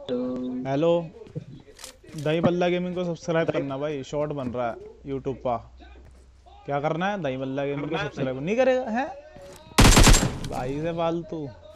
Hello. दही बल्ला gaming को सब्सक्राइब करना भाई, शॉर्ट बन रहा है यूट्यूब पर। क्या करना है? दही बल्ला गेमिंग को सब्सक्राइब नहीं करेगा है भाई से फालतू।